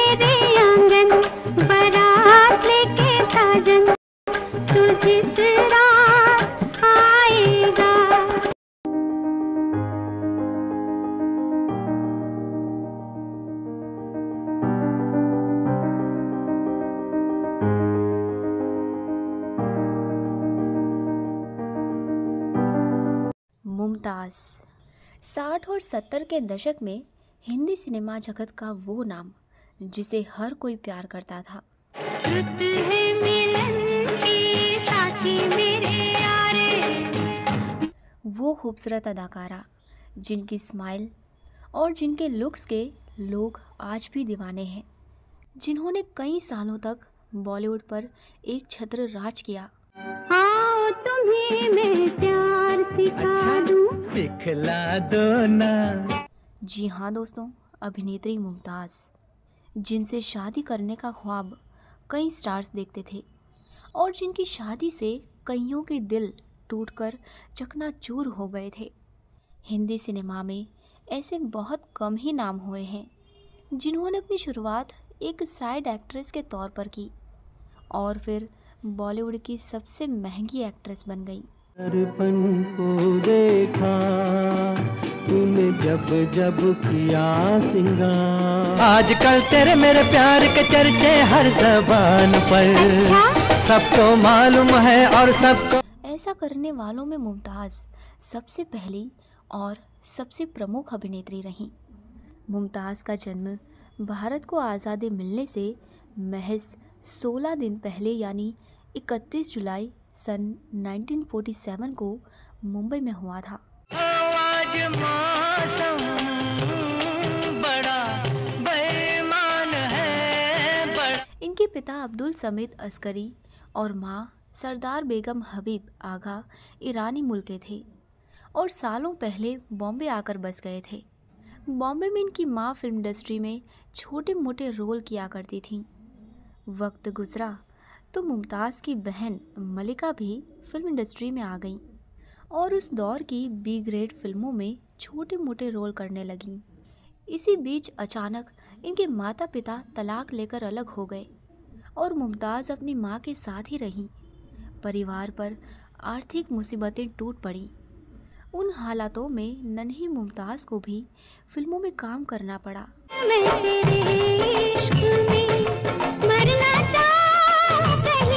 मेरे आंगन बारात लेके साजन, तू जिस रात आएगा। मुमताज़ 60 और 70 के दशक में हिंदी सिनेमा जगत का वो नाम जिसे हर कोई प्यार करता था। रुत है मिलन की साथी मेरे यारे, वो खूबसूरत अदाकारा जिनकी स्माइल और जिनके लुक्स के लोग आज भी दीवाने हैं, जिन्होंने कई सालों तक बॉलीवुड पर एक छत्र राज किया। आओ तुम्हें मैं प्यार सिखा दूं, सिखला दो ना। जी हाँ दोस्तों, अभिनेत्री मुमताज़, जिनसे शादी करने का ख्वाब कई स्टार्स देखते थे और जिनकी शादी से कईयों के दिल टूटकर चकनाचूर हो गए थे। हिंदी सिनेमा में ऐसे बहुत कम ही नाम हुए हैं जिन्होंने अपनी शुरुआत एक साइड एक्ट्रेस के तौर पर की और फिर बॉलीवुड की सबसे महंगी एक्ट्रेस बन गई। दर्पण को देखा तूने जब जब किया सिंगार, आजकल तेरे मेरे प्यार के चर्चे हर ज़बान पर, सबको मालूम है और सबको। ऐसा करने वालों में मुमताज़ सबसे पहली और सबसे प्रमुख अभिनेत्री रहीं। मुमताज़ का जन्म भारत को आज़ादी मिलने से महज 16 दिन पहले यानी 31 जुलाई सन 1947 को मुंबई में हुआ था। आज मौसम बड़ा बेईमान है, बड़ा। इनके पिता अब्दुल समीद अस्करी और माँ सरदार बेगम हबीब आगा ईरानी मूल के थे और सालों पहले बॉम्बे आकर बस गए थे। बॉम्बे में इनकी माँ फिल्म इंडस्ट्री में छोटे मोटे रोल किया करती थीं। वक्त गुजरा तो मुमताज़ की बहन मलिका भी फिल्म इंडस्ट्री में आ गईं और उस दौर की बी ग्रेड फिल्मों में छोटे मोटे रोल करने लगीं। इसी बीच अचानक इनके माता पिता तलाक लेकर अलग हो गए और मुमताज़ अपनी माँ के साथ ही रहीं। परिवार पर आर्थिक मुसीबतें टूट पड़ीं। उन हालातों में नन्ही मुमताज़ को भी फिल्मों में काम करना पड़ा। मैं तेरे इश्क में मरना चाहूं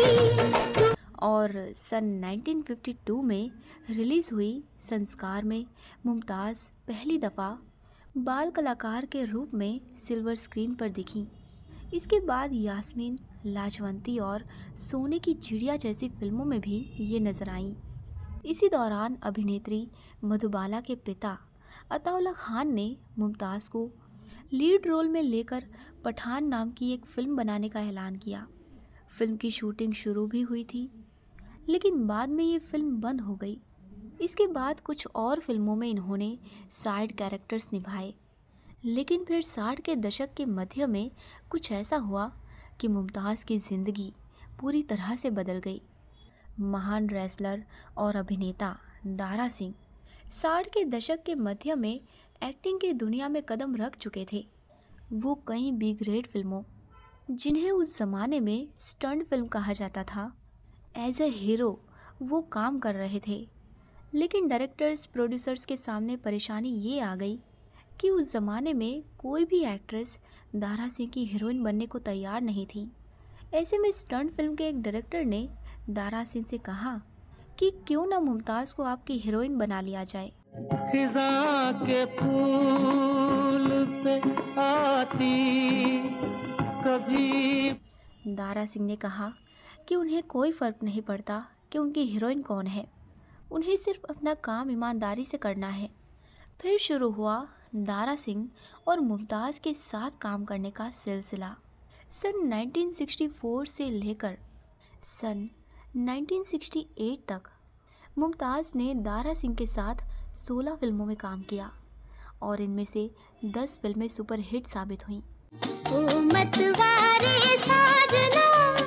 कहीं। और सन 1952 में रिलीज़ हुई संस्कार में मुमताज़ पहली दफ़ा बाल कलाकार के रूप में सिल्वर स्क्रीन पर दिखीं। इसके बाद यास्मीन, लाजवंती और सोने की चिड़िया जैसी फिल्मों में भी ये नजर आईं। इसी दौरान अभिनेत्री मधुबाला के पिता अताउल्ला खान ने मुमताज़ को लीड रोल में लेकर पठान नाम की एक फ़िल्म बनाने का ऐलान किया। फिल्म की शूटिंग शुरू भी हुई थी, लेकिन बाद में ये फिल्म बंद हो गई। इसके बाद कुछ और फिल्मों में इन्होंने साइड कैरेक्टर्स निभाए, लेकिन फिर 60 के दशक के मध्य में कुछ ऐसा हुआ कि मुमताज़ की ज़िंदगी पूरी तरह से बदल गई। महान रेसलर और अभिनेता दारा सिंह 60 के दशक के मध्य में एक्टिंग की दुनिया में कदम रख चुके थे। वो कई बी ग्रेड फिल्मों, जिन्हें उस ज़माने में स्टंट फिल्म कहा जाता था, एज ए हीरो वो काम कर रहे थे। लेकिन डायरेक्टर्स, प्रोड्यूसर्स के सामने परेशानी ये आ गई कि उस ज़माने में कोई भी एक्ट्रेस दारा सिंह की हीरोइन बनने को तैयार नहीं थी। ऐसे में स्टंट फिल्म के एक डायरेक्टर ने दारा सिंह से कहा कि क्यों ना मुमताज़ को आपकी हीरोइन बना लिया जाए। खिज़ां के फूल पे आती कभी। दारा सिंह ने कहा कि उन्हें कोई फ़र्क नहीं पड़ता कि उनकी हीरोइन कौन है, उन्हें सिर्फ अपना काम ईमानदारी से करना है। फिर शुरू हुआ दारा सिंह और मुमताज़ के साथ काम करने का सिलसिला। सन 1964 से लेकर सन 1968 तक मुमताज़ ने दारा सिंह के साथ 16 फिल्मों में काम किया और इनमें से 10 फिल्में सुपरहिट साबित हुईं। ओ मतवारे साजना,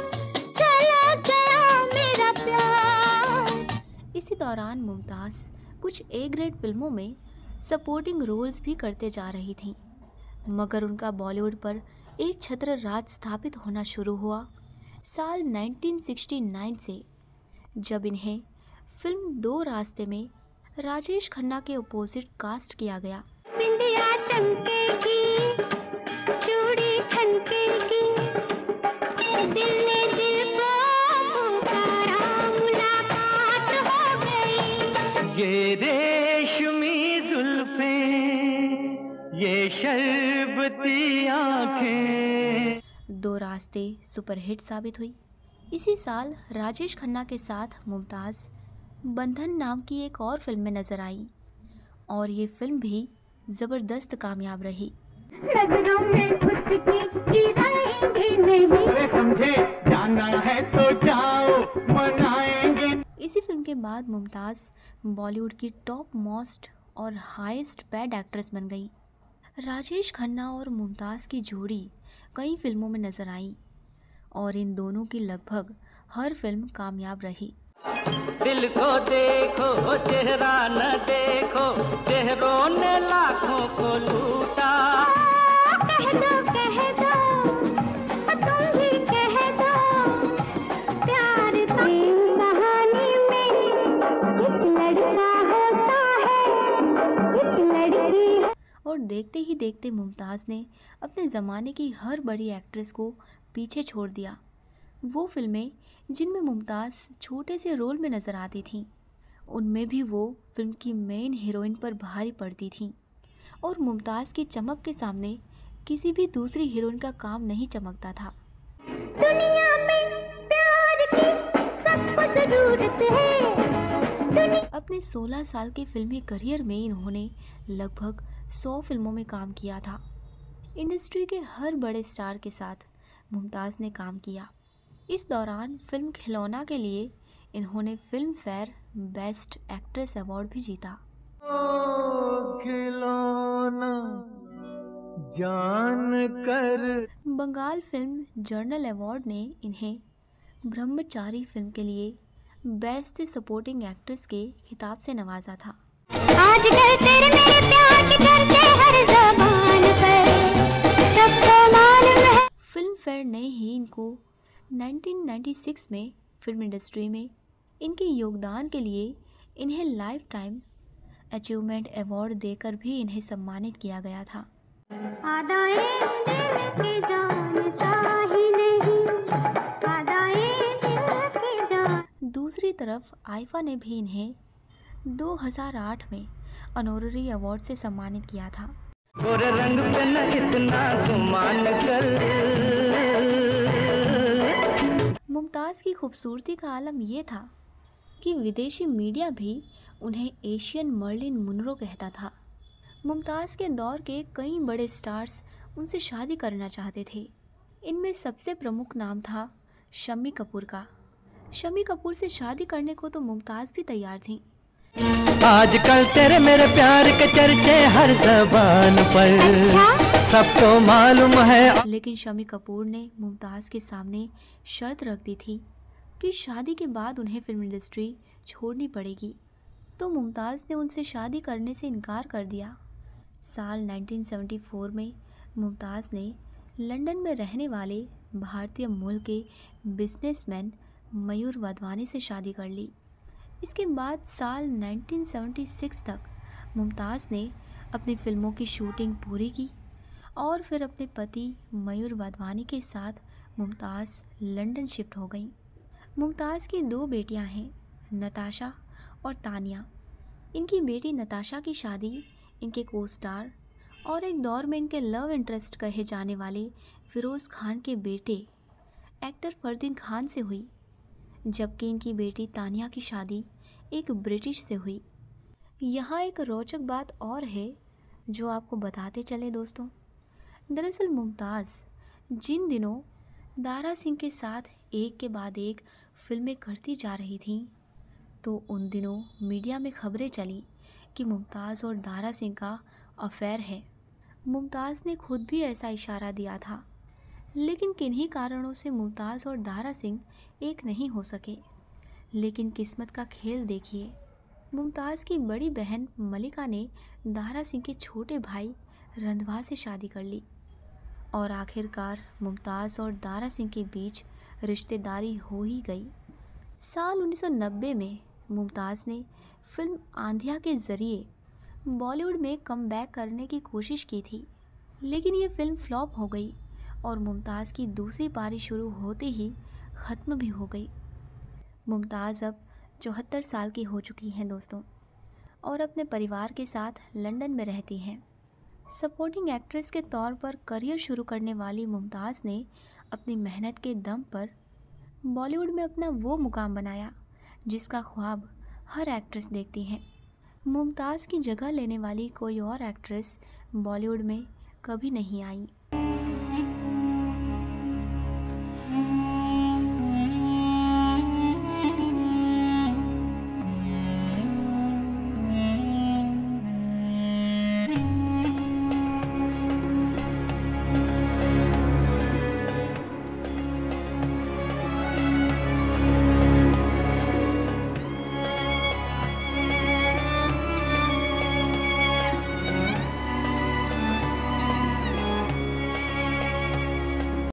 चला गया मेरा प्यार। इसी दौरान मुमताज़ कुछ ए ग्रेड फिल्मों में सपोर्टिंग रोल्स भी करते जा रही थीं, मगर उनका बॉलीवुड पर एक छत्र राज स्थापित होना शुरू हुआ साल 1969 से, जब इन्हें फिल्म दो रास्ते में राजेश खन्ना के अपोजिट कास्ट किया गया। बिंदिया चमकेगी, चूड़ी खनकेगी, दिल ने दिल को पुकारा, मुलाकात हो गई। ये रेशमी जुल्फें, ये शरबती आंखें। दो रास्ते सुपरहिट साबित हुई। इसी साल राजेश खन्ना के साथ मुमताज़ बंधन नाम की एक और फिल्म में नजर आई और ये फिल्म भी ज़बरदस्त कामयाब रही। नजरों में उसकी गिराएंगे नहीं, अरे समझे जाना है तो जाओ मनाएंगे। इसी फिल्म के बाद मुमताज़ बॉलीवुड की टॉप मोस्ट और हाईएस्ट पेड एक्ट्रेस बन गई। राजेश खन्ना और मुमताज़ की जोड़ी कई फिल्मों में नजर आई और इन दोनों की लगभग हर फिल्म कामयाब रही। दिल को देखो चेहरा न देखो, चेहरों ने लाखों को लूटा। कह दो तुम भी कह दो, प्यार तो कहानी में एक लड़का होता है, एक लड़की। और देखते ही देखते मुमताज़ ने अपने ज़माने की हर बड़ी एक्ट्रेस को पीछे छोड़ दिया। वो फिल्में जिनमें मुमताज़ छोटे से रोल में नज़र आती थीं, उनमें भी वो फिल्म की मेन हीरोइन पर भारी पड़ती थीं और मुमताज़ की चमक के सामने किसी भी दूसरी हीरोइन का काम नहीं चमकता था। दुनिया में प्यार की सबको जरूरत है। अपने 16 साल के फिल्मी करियर में इन्होंने लगभग 100 फिल्मों में काम किया था। इंडस्ट्री के हर बड़े स्टार के साथ मुमताज़ ने काम किया। इस दौरान फिल्म खिलौना के लिए इन्होंने Filmfare best actress award भी जीता। खिलौना जान कर। बंगाल फिल्म जर्नल अवार्ड ने इन्हें ब्रह्मचारी फिल्म के लिए बेस्ट सपोर्टिंग एक्ट्रेस के खिताब से नवाजा था। आजकल तेरे मेरे प्यार के चर्चे हर ज़बान पर, सबको मालूम है। फिल्म फेयर ने ही इनको 1996 में फिल्म इंडस्ट्री में इनके योगदान के लिए इन्हें लाइफ टाइम अचीवमेंट अवार्ड देकर भी इन्हें सम्मानित किया गया था। आदाए दिल की जानता ही नहीं, आदाए दिल की जान। दूसरी तरफ आईफा ने भी इन्हें 2008 में ऑनररी अवार्ड से सम्मानित किया था। गोरे रंग पे न इतना गुमान कर। मुमताज़ की खूबसूरती का आलम यह था कि विदेशी मीडिया भी उन्हें एशियन मर्लिन मुनरो कहता था। मुमताज़ के दौर के कई बड़े स्टार्स उनसे शादी करना चाहते थे। इनमें सबसे प्रमुख नाम था शम्मी कपूर का। शम्मी कपूर से शादी करने को तो मुमताज़ भी तैयार थीं। आजकल तेरे मेरे प्यार के चर्चे हर ज़बान पर, सबको मालूम है। लेकिन शम्मी कपूर ने मुमताज़ के सामने शर्त रख दी थी कि शादी के बाद उन्हें फिल्म इंडस्ट्री छोड़नी पड़ेगी, तो मुमताज़ ने उनसे शादी करने से इनकार कर दिया। साल 1974 में मुमताज़ ने लंदन में रहने वाले भारतीय मूल के बिजनेसमैन मयूर वाधवानी से शादी कर ली। इसके बाद साल 1976 तक मुमताज़ ने अपनी फ़िल्मों की शूटिंग पूरी की और फिर अपने पति मयूर वाधवानी के साथ मुमताज़ लंदन शिफ्ट हो गई। मुमताज़ की दो बेटियां हैं, नताशा और तानिया। इनकी बेटी नताशा की शादी इनके को स्टार और एक दौर में इनके लव इंटरेस्ट कहे जाने वाले फ़िरोज़ खान के बेटे एक्टर फरदीन खान से हुई, जबकि इनकी बेटी तानिया की शादी एक ब्रिटिश से हुई। यहाँ एक रोचक बात और है जो आपको बताते चले दोस्तों। दरअसल मुमताज़ जिन दिनों दारा सिंह के साथ एक के बाद एक फिल्में करती जा रही थीं, तो उन दिनों मीडिया में खबरें चली कि मुमताज़ और दारा सिंह का अफेयर है। मुमताज़ ने खुद भी ऐसा इशारा दिया था, लेकिन किन्हीं कारणों से मुमताज़ और दारा सिंह एक नहीं हो सके। लेकिन किस्मत का खेल देखिए, मुमताज़ की बड़ी बहन मलिका ने दारा सिंह के छोटे भाई रंधवा से शादी कर ली और आखिरकार मुमताज़ और दारा सिंह के बीच रिश्तेदारी हो ही गई। साल 1990 में मुमताज़ ने फिल्म आंधिया के ज़रिए बॉलीवुड में कमबैक करने की कोशिश की थी, लेकिन ये फिल्म फ्लॉप हो गई और मुमताज़ की दूसरी पारी शुरू होते ही ख़त्म भी हो गई। मुमताज़ अब 74 साल की हो चुकी हैं दोस्तों, और अपने परिवार के साथ लंदन में रहती हैं। सपोर्टिंग एक्ट्रेस के तौर पर करियर शुरू करने वाली मुमताज़ ने अपनी मेहनत के दम पर बॉलीवुड में अपना वो मुकाम बनाया जिसका ख्वाब हर एक्ट्रेस देखती हैं। मुमताज़ की जगह लेने वाली कोई और एक्ट्रेस बॉलीवुड में कभी नहीं आई।